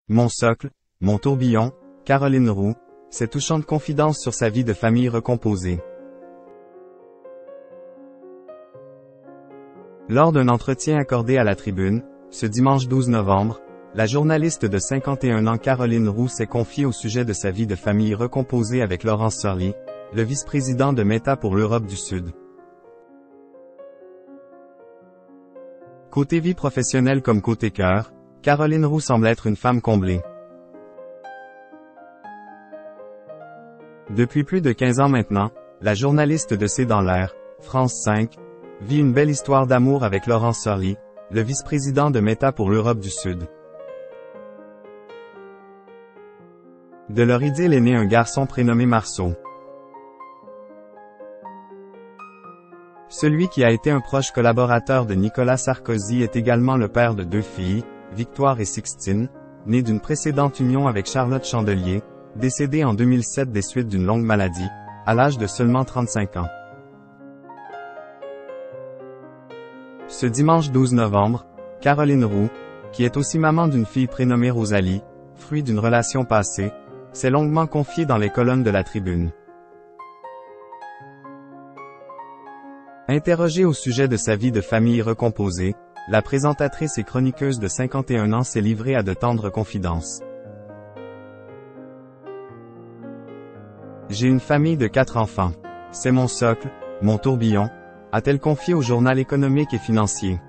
Mon socle, mon tourbillon, Caroline Roux, ses touchantes confidences sur sa vie de famille recomposée. Lors d'un entretien accordé à la Tribune, ce dimanche 12 novembre, la journaliste de 51 ans Caroline Roux s'est confiée au sujet de sa vie de famille recomposée avec Laurence Sorly, le vice-président de Meta pour l'Europe du Sud. Côté vie professionnelle comme côté cœur, Caroline Roux semble être une femme comblée. Depuis plus de 15 ans maintenant, la journaliste de C'est dans l'air, France 5, vit une belle histoire d'amour avec Laurence Sorly, le vice-président de Meta pour l'Europe du Sud. De leur idylle est né un garçon prénommé Marceau. Celui qui a été un proche collaborateur de Nicolas Sarkozy est également le père de 2 filles, Victoire et Sixtine, nées d'une précédente union avec Charlotte Chandelier, décédée en 2007 des suites d'une longue maladie, à l'âge de seulement 35 ans. Ce dimanche 12 novembre, Caroline Roux, qui est aussi maman d'une fille prénommée Rosalie, fruit d'une relation passée, s'est longuement confiée dans les colonnes de la Tribune. Interrogée au sujet de sa vie de famille recomposée, la présentatrice et chroniqueuse de 51 ans s'est livrée à de tendres confidences. J'ai une famille de 4 enfants. C'est mon socle, mon tourbillon, a-t-elle confié au journal économique et financier.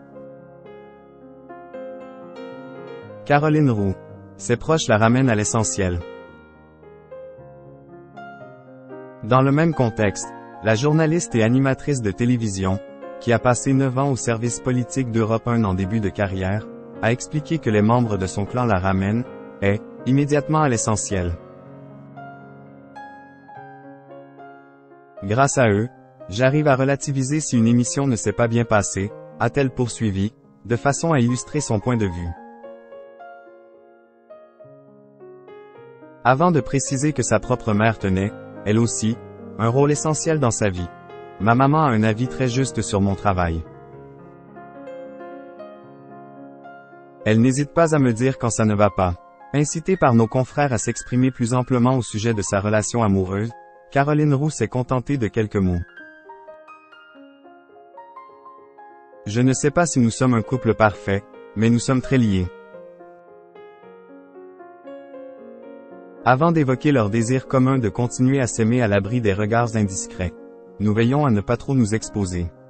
Caroline Roux. Ses proches la ramènent à l'essentiel. Dans le même contexte, la journaliste et animatrice de télévision, qui a passé 9 ans au service politique d'Europe 1 en début de carrière, a expliqué que les membres de son clan la ramènent, immédiatement à l'essentiel. Grâce à eux, j'arrive à relativiser si une émission ne s'est pas bien passée, a-t-elle poursuivi, de façon à illustrer son point de vue. Avant de préciser que sa propre mère tenait, elle aussi, un rôle essentiel dans sa vie. Ma maman a un avis très juste sur mon travail. Elle n'hésite pas à me dire quand ça ne va pas. Incitée par nos confrères à s'exprimer plus amplement au sujet de sa relation amoureuse, Caroline Roux s'est contentée de quelques mots. Je ne sais pas si nous sommes un couple parfait, mais nous sommes très liés. Avant d'évoquer leur désir commun de continuer à s'aimer à l'abri des regards indiscrets. Nous veillons à ne pas trop nous exposer.